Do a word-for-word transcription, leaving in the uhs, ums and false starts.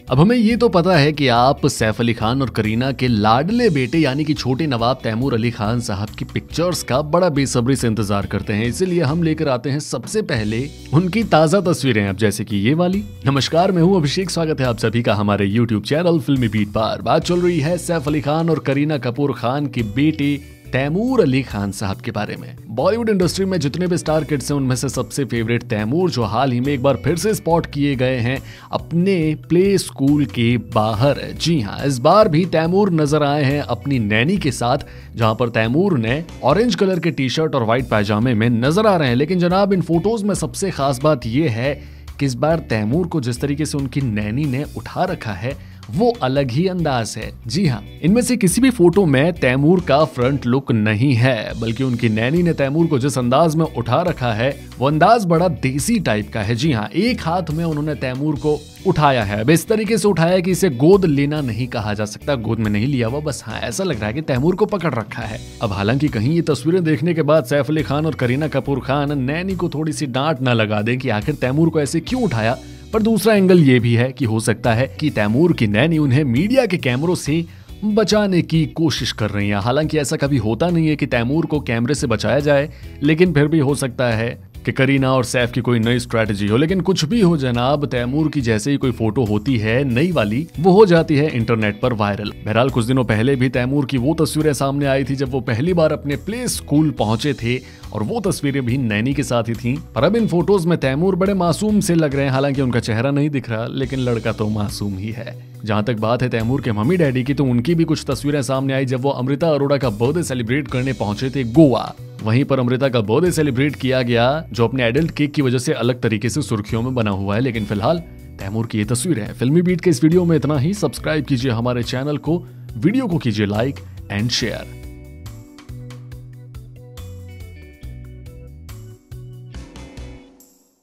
अब हमें ये तो पता है कि आप सैफ अली खान और करीना के लाडले बेटे यानी कि छोटे नवाब तैमूर अली खान साहब की पिक्चर्स का बड़ा बेसब्री से इंतजार करते हैं, इसीलिए हम लेकर आते हैं सबसे पहले उनकी ताजा तस्वीरें, अब जैसे कि ये वाली। नमस्कार, मैं हूं अभिषेक, स्वागत है आप सभी का हमारे यूट्यूब चैनल फिल्मी बीट पर। बात चल रही है सैफ अली खान और करीना कपूर खान के बेटे तैमूर अली खान साहब के बारे में। बॉलीवुड इंडस्ट्री में जितने भी स्टार किड्स हैं उनमें से सबसे फेवरेट तैमूर, जो हाल ही में एक बार फिर से स्पॉट किए गए हैं अपने प्ले स्कूल के बाहर। जी हाँ, इस बार भी तैमूर नजर आए हैं अपनी नैनी के साथ, जहां पर तैमूर ने ऑरेंज कलर के टी शर्ट और व्हाइट पायजामे में नजर आ रहे हैं। लेकिन जनाब, इन फोटोज में सबसे खास बात यह है कि इस बार तैमूर को जिस तरीके से उनकी नैनी ने उठा रखा है वो अलग ही अंदाज है। जी हाँ, इनमें से किसी भी फोटो में तैमूर का फ्रंट लुक नहीं है, बल्कि उनकी नैनी ने तैमूर को जिस अंदाज में उठा रखा है वो अंदाज बड़ा देसी टाइप का है। जी हाँ, एक हाथ में उन्होंने तैमूर को उठाया है, अब इस तरीके से उठाया कि इसे गोद लेना नहीं कहा जा सकता, गोद में नहीं लिया हुआ, बस हाँ ऐसा लग रहा है कि तैमूर को पकड़ रखा है। अब हालांकि कहीं ये तस्वीरें देखने के बाद सैफ अली खान और करीना कपूर खान नैनी को थोड़ी सी डांट ना लगा दें कि आखिर तैमूर को ऐसे क्यों उठाया, पर दूसरा एंगल ये भी है कि हो सकता है कि तैमूर की नैनी उन्हें मीडिया के कैमरों से बचाने की कोशिश कर रही है। हालांकि ऐसा कभी होता नहीं है कि तैमूर को कैमरे से बचाया जाए, लेकिन फिर भी हो सकता है कि करीना और सैफ की कोई नई स्ट्रैटेजी हो। लेकिन कुछ भी हो जनाब, तैमूर की जैसे ही कोई फोटो होती है नई वाली, वो हो जाती है इंटरनेट पर वायरल। बहरहाल कुछ दिनों पहले भी तैमूर की वो तस्वीरें सामने आई थी जब वो पहली बार अपने प्ले स्कूल पहुंचे थे, और वो तस्वीरें भी नैनी के साथ ही थीं। पर अब इन फोटोज में तैमूर बड़े मासूम से लग रहे हैं, हालांकि उनका चेहरा नहीं दिख रहा, लेकिन लड़का तो मासूम ही है। जहां तक बात है तैमूर के मम्मी डैडी की, तो उनकी भी कुछ तस्वीरें सामने आई जब वो अमृता अरोड़ा का बर्थडे सेलिब्रेट करने पहुंचे थे गोवा। वहीं पर अमृता का बर्थडे सेलिब्रेट किया गया, जो अपने एडल्ट केक की वजह से अलग तरीके से सुर्खियों में बना हुआ है। लेकिन फिलहाल तैमूर की ये तस्वीर है। फिल्मी बीट के इस वीडियो में इतना ही। सब्सक्राइब कीजिए हमारे चैनल को, वीडियो को कीजिए लाइक एंड शेयर।